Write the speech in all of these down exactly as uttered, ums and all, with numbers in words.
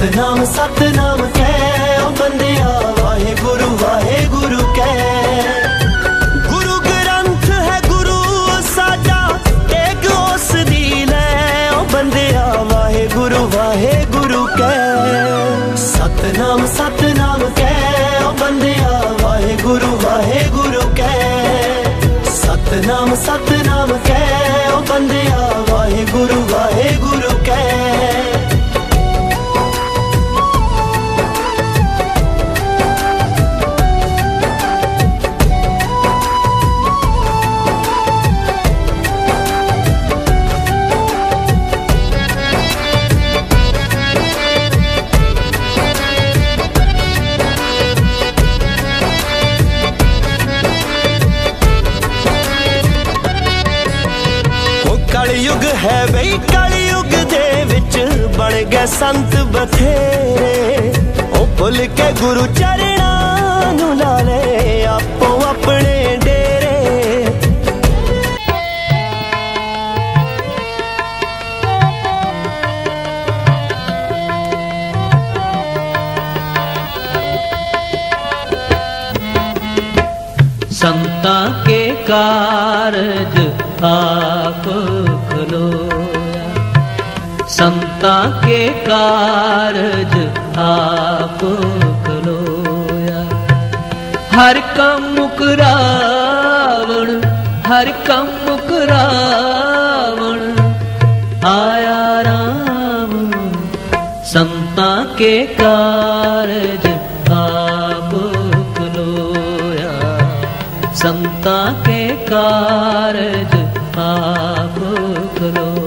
सतनाम सतनाम कै ओ बंदिया वाहे गुरु वाहे गुरु कै। गुरु ग्रंथ है गुरु साडा एक उस दी लै ओ बंदिया वाहे गुरु वाहे गुरु कै। सतनाम सतनाम कै ओ बंदिया वाहे गुरु वाहे गुरु कै। सतनाम सतनाम कै ओ बंदिया वाहे गुरु वाहे गुरु कै। कलयुग है बई कलयुग दे विच बन गए संत बथेरे ओ भुल के गुरु चरणां नूं ला ले आपो अपने डेरे। संता के कारज आप खलोया, संता के कारज आप खलोया। हर कम मुकरावण हर कम मुकरावण आया राम। संता के कारज आप खलोया, संता के कारज आप खलोया।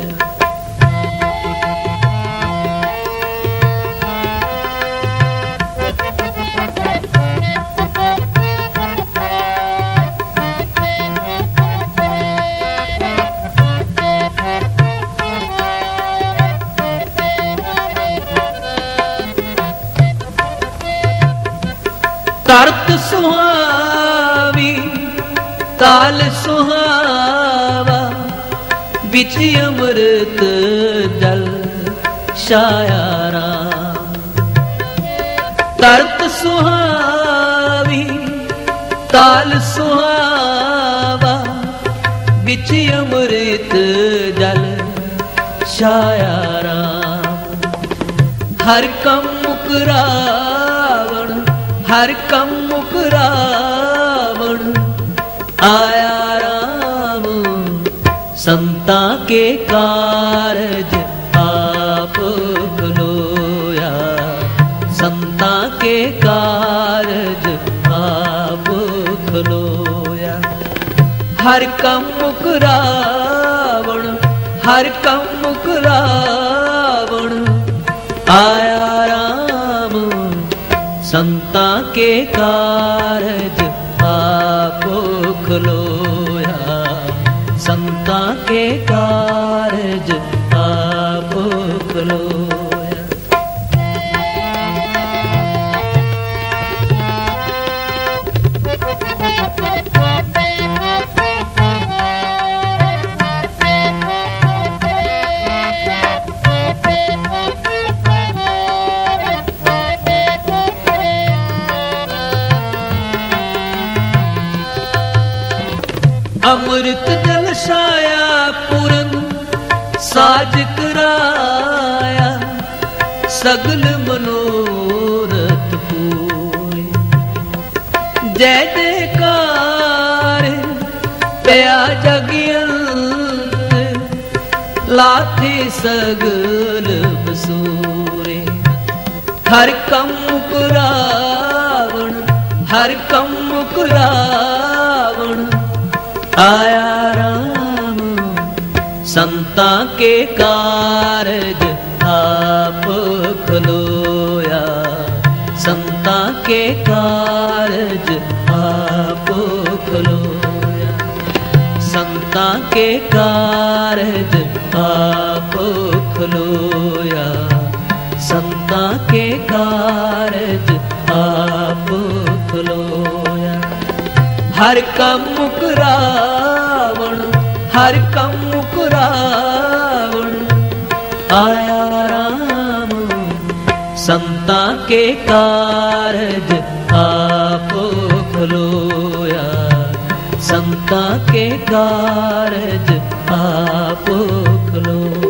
तरत सुहावी ताल सुहावा, बिच अमृत जल छाया राम। तरत सुहावी ताल सुहावा, बिच अमृत जल छाया राम। हर कम मुकरावण हर कम मुकरावण आया राम। संता के कारज आप खलोया, संता के कारज आप खलोया। हर कम मुकरावण हर कम मुकरावण आया राम। संता के कारज आप खलोया, संता के कारज आप खलोया। अमृत जल छाया पूरन साज कराया, सगल मनोरथ पूरे। जय जयकार पया जगियंत, लाथे सगल बसूरे। हर कम मुकरावण हर कम मुकरावण आया राम। संता के कारज आप खलोया, संता के कारज आप खलोया। संता के कारज आप खलोया, संता के कारज आप खलोया। हर कम मुकरावण हर कम मुकरावण आया राम। संता के कारज आप खलोया, संता के कारज आप खलोया।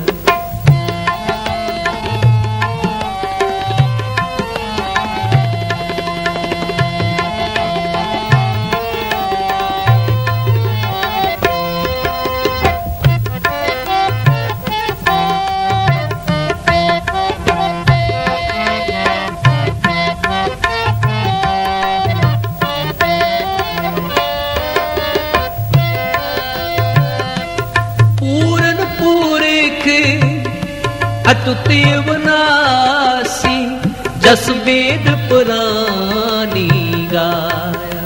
अतुत अविनाशी जस वेद पुरानी गाया,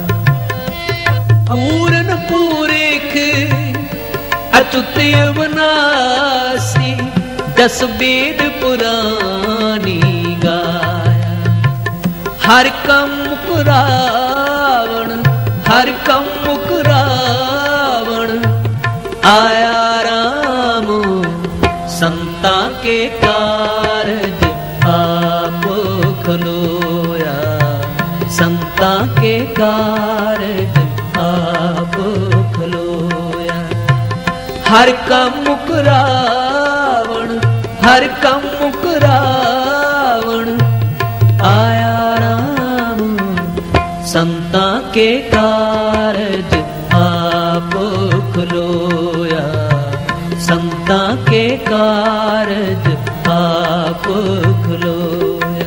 पूरन पूरेख अतुत अविनाशी जस वेद पुरानी गाया। हर कम मुकुरावण हर कम मुकुरावण आया राम, संता के कारज आप खलोया, संता के कारज आप खलोया। हर कम मुकुरावण हर कम मुकुरावण आया राम, संता के कारज आप खलोया, संता के कारज आप खलोया।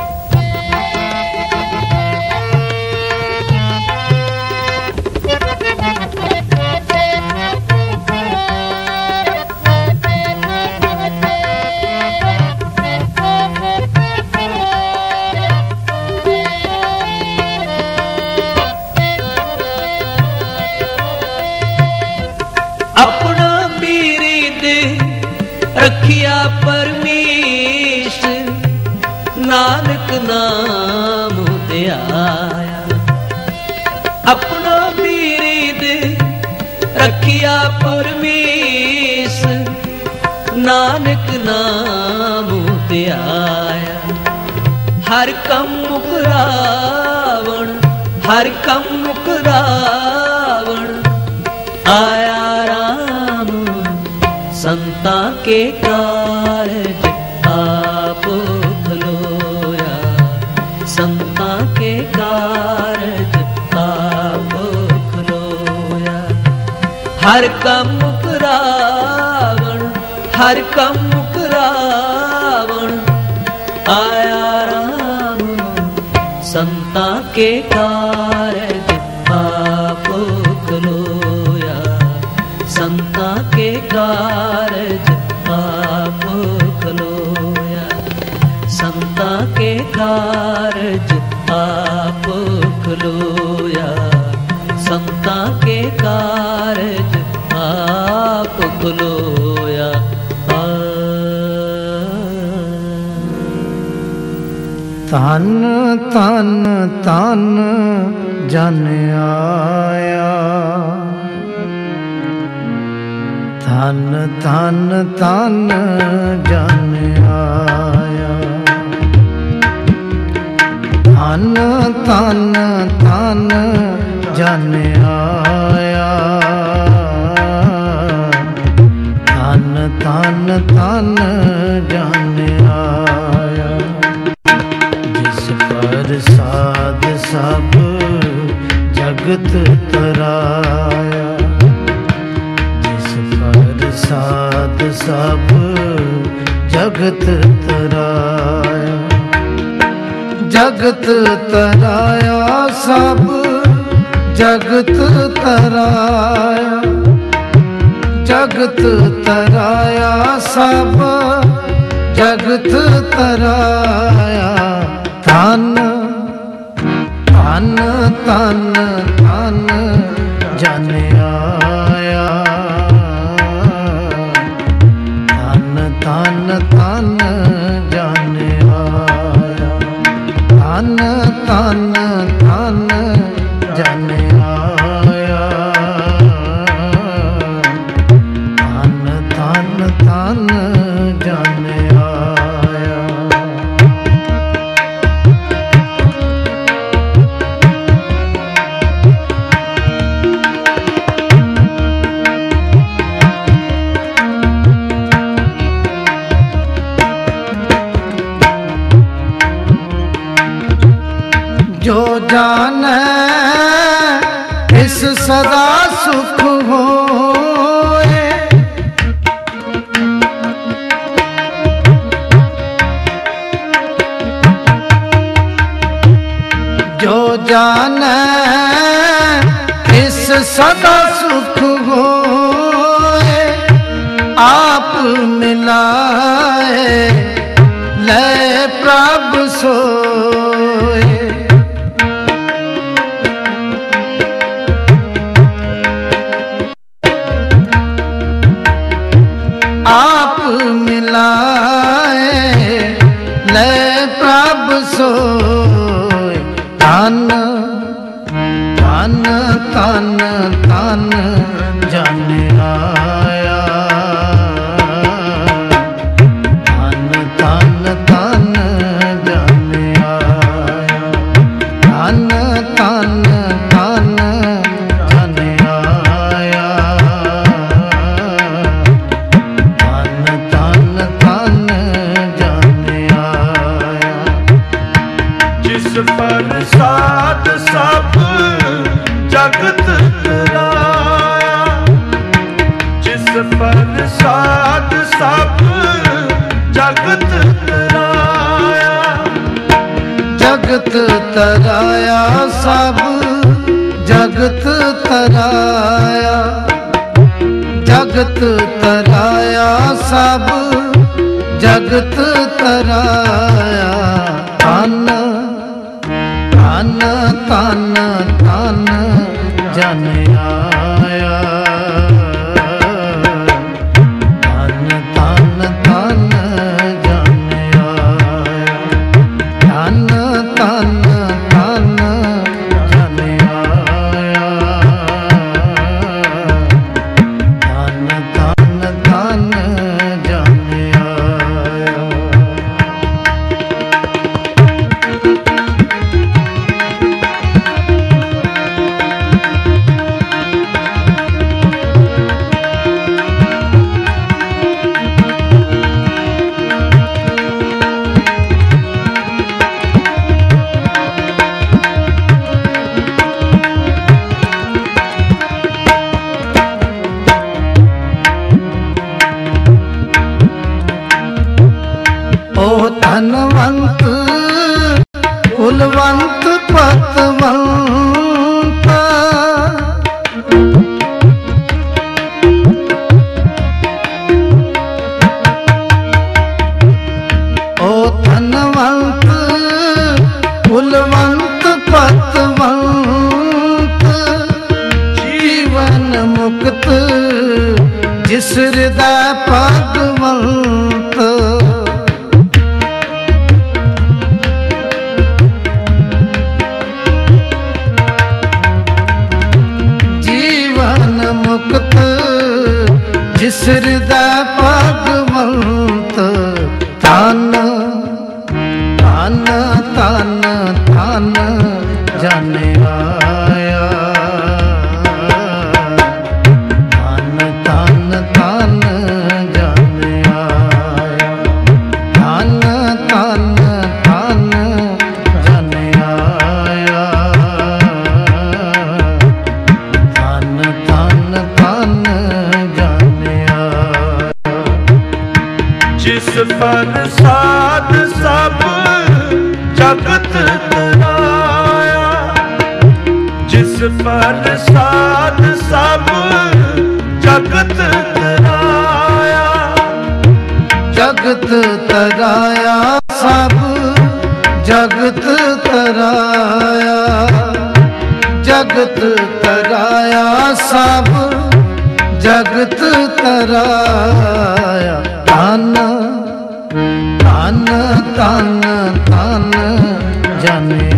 अपना बिरिद रखिया परमेश, नानक नाम ध्याया। अपना बिरिद रखिया परमेश, नानक नाम ध्याया। हर कम मुकुरावण हर कम मुकुरावण आया राम, संता के कारज आप खलोया, संता के कारज आप खलोया। हर कम मुकुरावण हर कम मुकुरावण आया राम, संता के कारज आप खलोया, संता के कारज आप खलोया, संता के कारज आप खलोया, संता के कारज आप खलोया। तन तन तन जन आया, तन तन तन जन आया, तन तन तन जन आया, तन तन तन जन आया। जिस पर साध सब जगत तराया, साध सब जगत तराया, जगत तराया सब जगत तराया, जगत तराया सब जगत तराया। तन तन तन तन जन आया, तन तन जन आया, तन तन तन जन आया, तन तन तन जन आया। जाने इस सदा सुख होए, जो जाने इस सदा सुख होए, आप मिलाए ले प्रभु सोए। आप मिलाए ले प्रभु सोए। तन तन तन तन जन आया, तन तन तन जन आया, तन तन तन जन आया, तन तन तन जन आया। जिस पर साध सब जगत तराया, जिस पर साध सब जगत तराया, जगत तराया सब जगत तराया, जगत तराया सब जगत तराया। तन तन तन तन जन आया, तन तन तन जन आया, तन तन तन जन आया, तन तन तन जन आया। ओ धनवंत कुलवंत पतवंत, ओ धनवंत कुलवंत पतवंत, जीवन मुक्त जिस हृदय पदवंत। मुक्त जिस हृदय भगवंत। तन तन तन तन जन आया, तन तन तन जन आया, तन तन तन जन आया, तन तन तन जन आया। जिस पर साध सब जगत तराया, जिस पर साध सब जगत तराया, जगत तराया सब जगत तराया, जगत तराया सब जगत तराया। तन तन तन तन जन